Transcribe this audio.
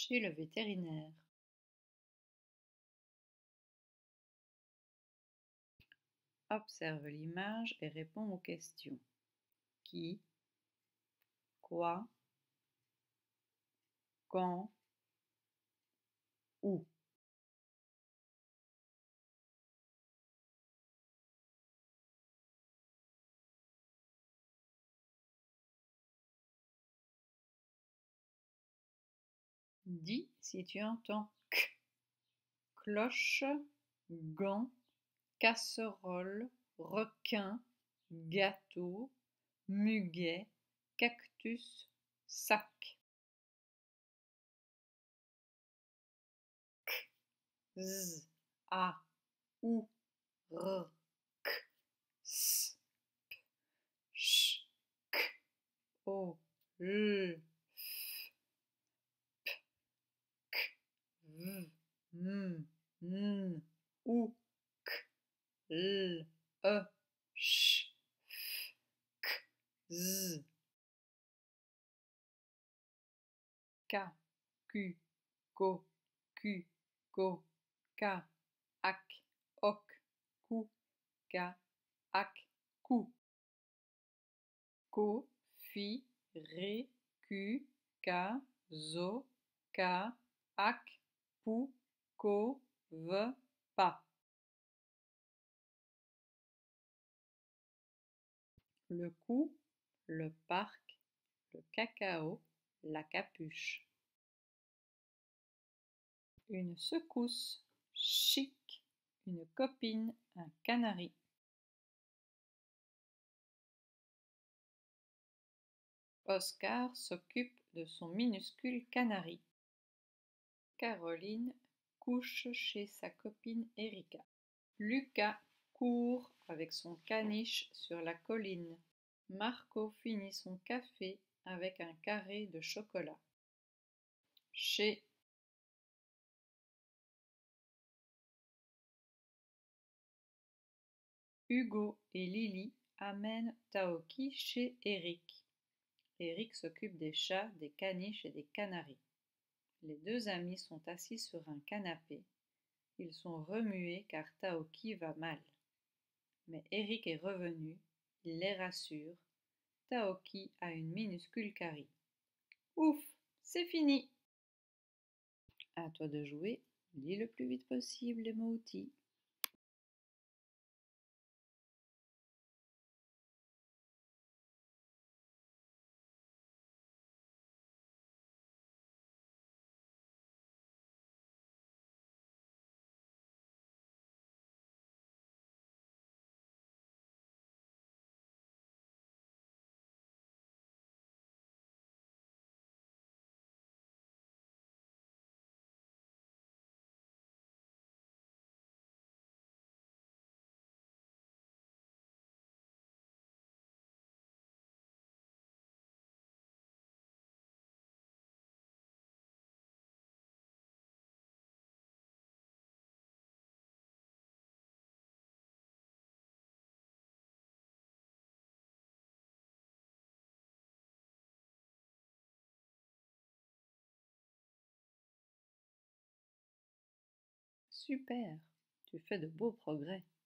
chez le vétérinaire. Observe l'image et réponds aux questions. Qui, quoi, quand, où. Dis si tu entends k, cloche, gant, casserole, requin, gâteau, muguet, cactus, sac. K, z, a, ou, r, k, s, p, ch, k, o, l, f, p, k, v, m, n, ou, k, l, e, ch, f, k, z. K, Q, ko, Q, ko, ka, ak, ok, ku, ka, ak, ku. Ko, fi, ré, ku, ka, zo, ka, ak, pou, ko, ve, pa. Le cou, le parc, le cacao, la capuche. Une secousse, chic, une copine, un canari. Oscar s'occupe de son minuscule canari. Caroline couche chez sa copine Erika. Lucas court avec son caniche sur la colline. Marco finit son café avec un carré de chocolat. Chez Hugo et Lily amènent Taoki chez Eric. Eric s'occupe des chats, des caniches et des canaris. Les deux amis sont assis sur un canapé. Ils sont remués car Taoki va mal. Mais Eric est revenu, il les rassure. Taoki a une minuscule carie. Ouf, c'est fini! À toi de jouer, lis le plus vite possible les mots-outils. Super, tu fais de beaux progrès.